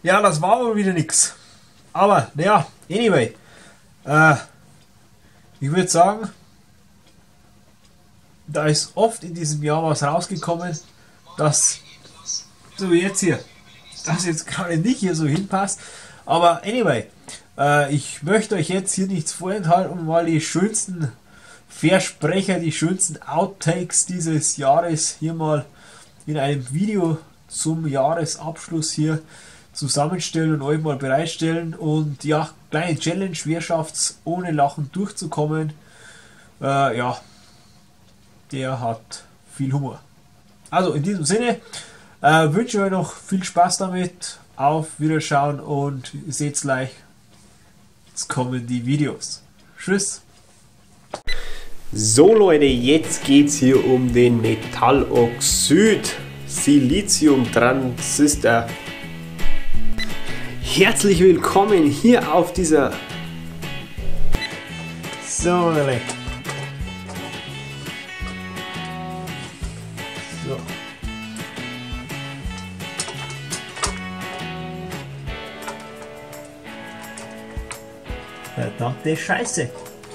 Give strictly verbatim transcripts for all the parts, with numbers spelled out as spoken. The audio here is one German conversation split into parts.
Ja, das war aber wieder nix. Aber, naja, anyway. Äh, ich würde sagen, da ist oft in diesem Jahr was rausgekommen, das, so wie jetzt hier, das jetzt gerade nicht hier so hinpasst. Aber anyway, äh, ich möchte euch jetzt hier nichts vorenthalten und mal die schönsten Versprecher, die schönsten Outtakes dieses Jahres hier mal in einem Video zum Jahresabschluss hier zusammenstellen und euch mal bereitstellen. Und ja, kleine Challenge, wer schafft's ohne Lachen durchzukommen? Äh, ja, der hat viel Humor. Also in diesem Sinne äh, wünsche ich euch noch viel Spaß damit. Auf Wiederschauen und ihr seht gleich, jetzt kommen die Videos. Tschüss. So Leute, jetzt geht es hier um den Metalloxid Siliziumtransistor. Herzlich willkommen hier auf dieser... So, Leute. So. Verdammte Scheiße.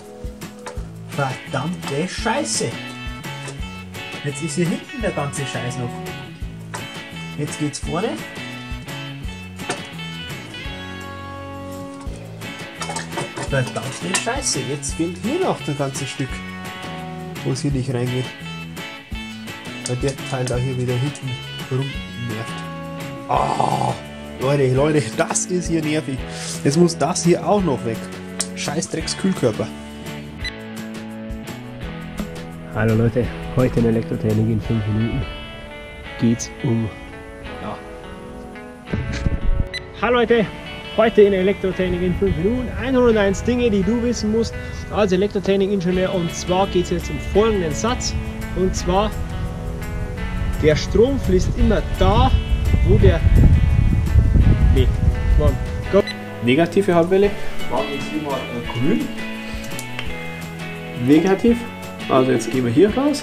Verdammte Scheiße. Jetzt ist hier hinten der ganze Scheiß noch. Jetzt geht's vorne. Verdammte Scheiße. Jetzt fehlt hier noch das ganze Stück, wo es hier nicht reingeht. Weil der Teil da hier wieder hinten rumnervt. Oh, Leute, Leute, das ist hier nervig. Jetzt muss das hier auch noch weg. Scheißdrecks Kühlkörper. Hallo Leute, heute in Elektrotechnik in fünf Minuten geht's um... Ja. Hallo Leute, heute in Elektrotechnik in fünf Minuten hunderteins Dinge, die du wissen musst als Elektrotechnik-Ingenieur. Und zwar geht es jetzt um folgenden Satz. Und zwar, der Strom fließt immer da, wo der... Nee, Mann. Go. Negative Halbwelle. Machen wir jetzt hier mal äh, grün. Negativ. Also jetzt gehen wir hier raus.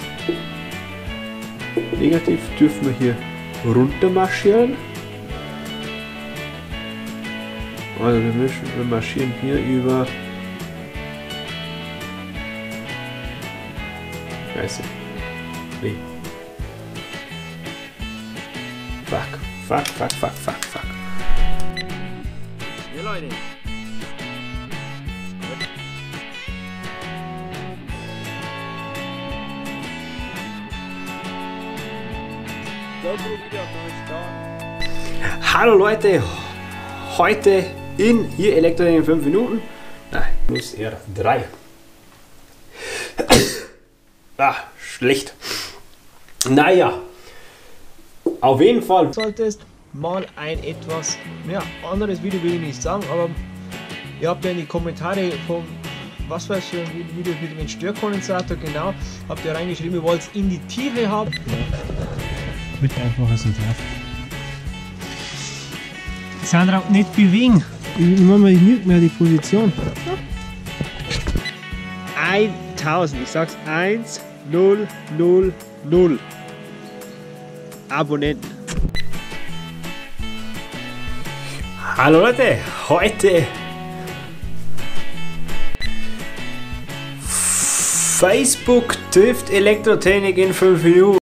Negativ dürfen wir hier runter marschieren. Also wir, mischen, wir marschieren hier über... Scheiße. Nee. Fuck, fuck, fuck, fuck, fuck, fuck. Ja Leute. Hallo Leute, heute in hier Elektrotechnik in fünf Minuten, nein, muss eher drei. Ah, schlecht. Naja, auf jeden Fall solltest mal ein etwas ja, anderes Video, will ich nicht sagen, aber ihr habt ja in die Kommentare von was weiß ich, ein Video mit dem Störkondensator, genau, habt ihr reingeschrieben, ihr wollt es in die Tiefe haben. Mit einfaches Entwerfen. Sandra, nicht bewegen. Ich mache mal nicht mehr die Position. tausend, ich sag's eins null null null Abonnenten. Hallo Leute, heute Facebook trifft Elektrotechnik in fünf Minuten.